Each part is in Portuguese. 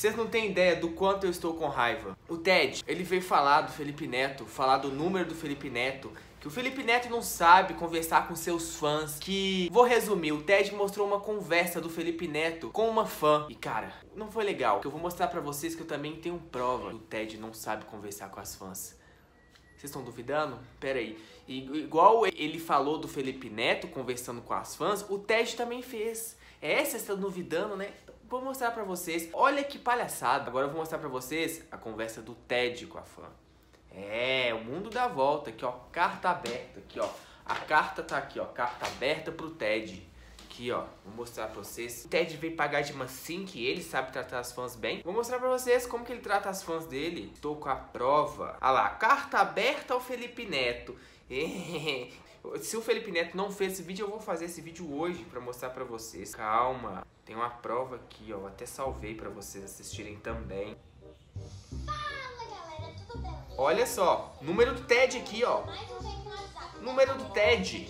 Vocês não têm ideia do quanto eu estou com raiva. O Ted, ele veio falar do Felipe Neto, falar do número do Felipe Neto, que o Felipe Neto não sabe conversar com seus fãs, que... Vou resumir, o Ted mostrou uma conversa do Felipe Neto com uma fã. E cara, não foi legal, porque eu vou mostrar pra vocês que eu também tenho prova que o Ted não sabe conversar com as fãs. Vocês estão duvidando? Pera aí. Igual ele falou do Felipe Neto conversando com as fãs, o Ted também fez. Vocês estão duvidando, né? Vou mostrar pra vocês. Olha que palhaçada. Agora eu vou mostrar pra vocês a conversa do Ted com a fã. O mundo dá volta. Aqui, ó. Carta aberta. Aqui, ó. A carta tá aqui, ó. Carta aberta pro Ted. Aqui, ó. Vou mostrar pra vocês. O Ted veio pagar de mansinho, que ele sabe tratar as fãs bem. Vou mostrar pra vocês como que ele trata as fãs dele. Estou com a prova. Olha lá. Carta aberta ao Felipe Neto. Se o Felipe Neto não fez esse vídeo, eu vou fazer esse vídeo hoje pra mostrar pra vocês. Calma. Tem uma prova aqui, ó. Até salvei pra vocês assistirem também. Fala, galera. Tudo bem? Olha só. Número do Ted aqui, ó. Número do Ted.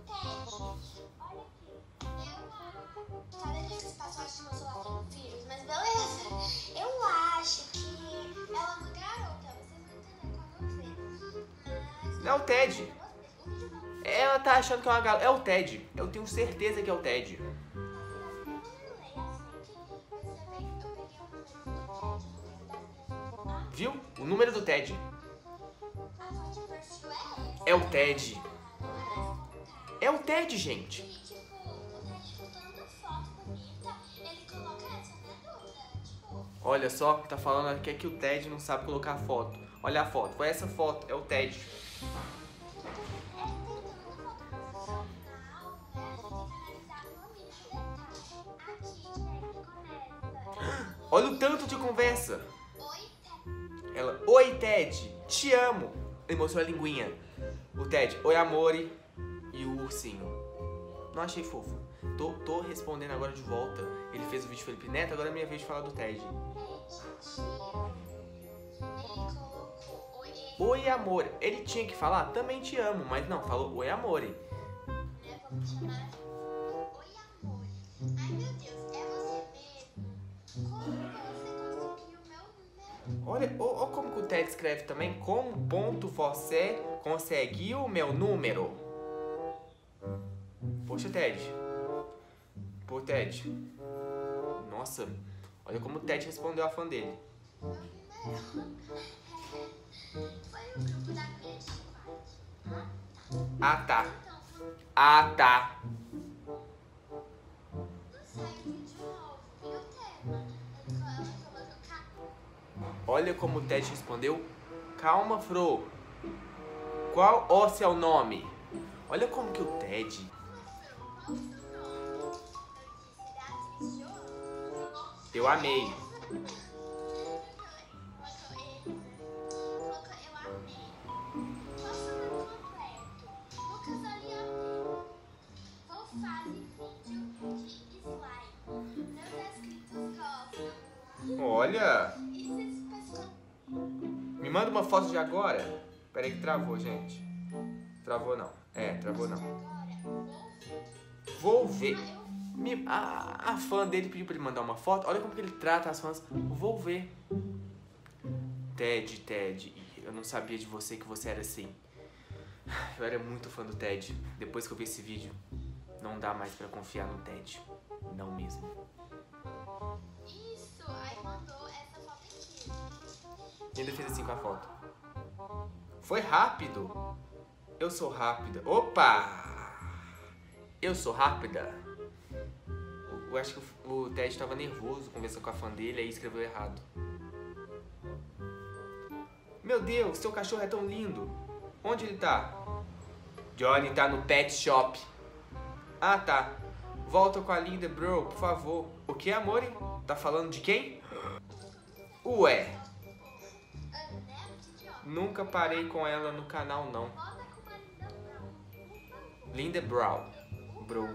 Eu acho que ela é uma garota. Vocês não entenderam como eu fiz. Não é o Ted. Ela tá achando que é uma galera. É o Ted. Eu tenho certeza que é o Ted. Viu? O número do Ted. É o Ted. É o Ted, gente. Olha só, tá falando aqui que o Ted não sabe colocar foto. Olha a foto. Foi essa foto. É o Ted. Olha o tanto de conversa. Ela, oi Ted, te amo. Ele mostrou a linguinha. O Ted, oi amore. E o ursinho. Não achei fofo. Tô respondendo agora de volta. Ele fez o vídeo do Felipe Neto, agora é minha vez de falar do Ted. Oi amor. Ele tinha que falar, também te amo, mas não, falou oi amore. Olha como que o Ted escreve também. Como ponto você conseguiu o meu número? Poxa, Ted. Pô, Ted. Nossa, olha como o Ted respondeu a fã dele. Ah, tá. Ah, tá. Olha como o Ted respondeu. Calma, Fro. Qual o seu nome? Olha como que o Ted... Eu amei. Olha. Me manda uma foto de agora. Pera aí que travou, gente. Travou não. Travou não. Vou ver. A fã dele pediu pra ele mandar uma foto. Olha como que ele trata as fãs. Vou ver. Ted, eu não sabia de você que você era assim. Eu era muito fã do Ted. Depois que eu vi esse vídeo, não dá mais pra confiar no Ted. Não mesmo. Isso, aí mandou essa foto aqui. E ainda fez assim com a foto. Foi rápido. Eu sou rápida. Opa! Eu sou rápida. Eu acho que o Ted estava nervoso conversando com a fã dele, aí escreveu errado. Meu Deus, seu cachorro é tão lindo. Onde ele tá? Johnny tá no pet shop. Ah, tá. Volta com a Linda Bro, por favor. O que, amor? Tá falando de quem? Ué. Nunca parei com ela no canal, não. Linda Brown. Bro.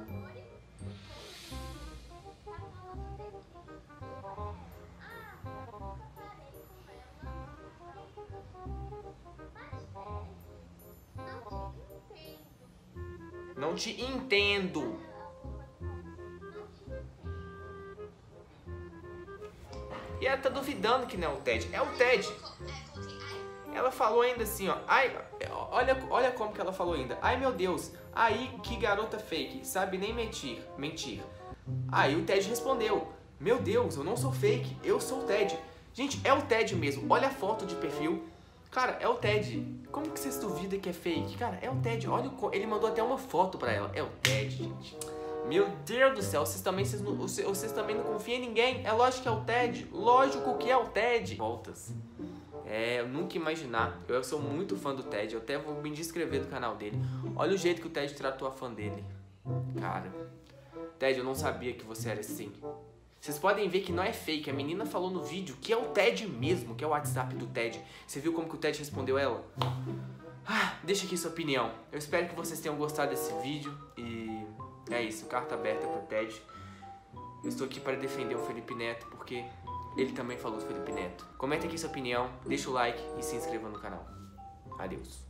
Não te entendo. E ela tá duvidando que não é o Ted. É o Ted. Ela falou ainda assim, ó. Ai, olha como que ela falou ainda. Ai, meu Deus. Aí, que garota fake. Sabe nem mentir. Aí o Ted respondeu. Meu Deus, eu não sou fake. Eu sou o Ted. Gente, é o Ted mesmo. Olha a foto de perfil. Cara, é o Ted. Como que vocês duvidam que é fake? Cara, é o Ted. Olha, ele mandou até uma foto pra ela. É o Ted, gente. Meu Deus do céu, vocês também não confiam em ninguém? É lógico que é o Ted. Lógico que é o Ted. Voltas. Eu nunca ia imaginar. Eu sou muito fã do Ted. Eu até vou me inscrever do canal dele. Olha o jeito que o Ted tratou a fã dele. Cara, Ted, eu não sabia que você era assim. Vocês podem ver que não é fake. A menina falou no vídeo que é o Ted mesmo, que é o WhatsApp do Ted. Você viu como que o Ted respondeu ela? Deixa aqui sua opinião. Eu espero que vocês tenham gostado desse vídeo. E é isso, carta aberta pro Ted. Eu estou aqui para defender o Felipe Neto, porque ele também falou do Felipe Neto. Comenta aqui sua opinião, deixa o like e se inscreva no canal. Adeus.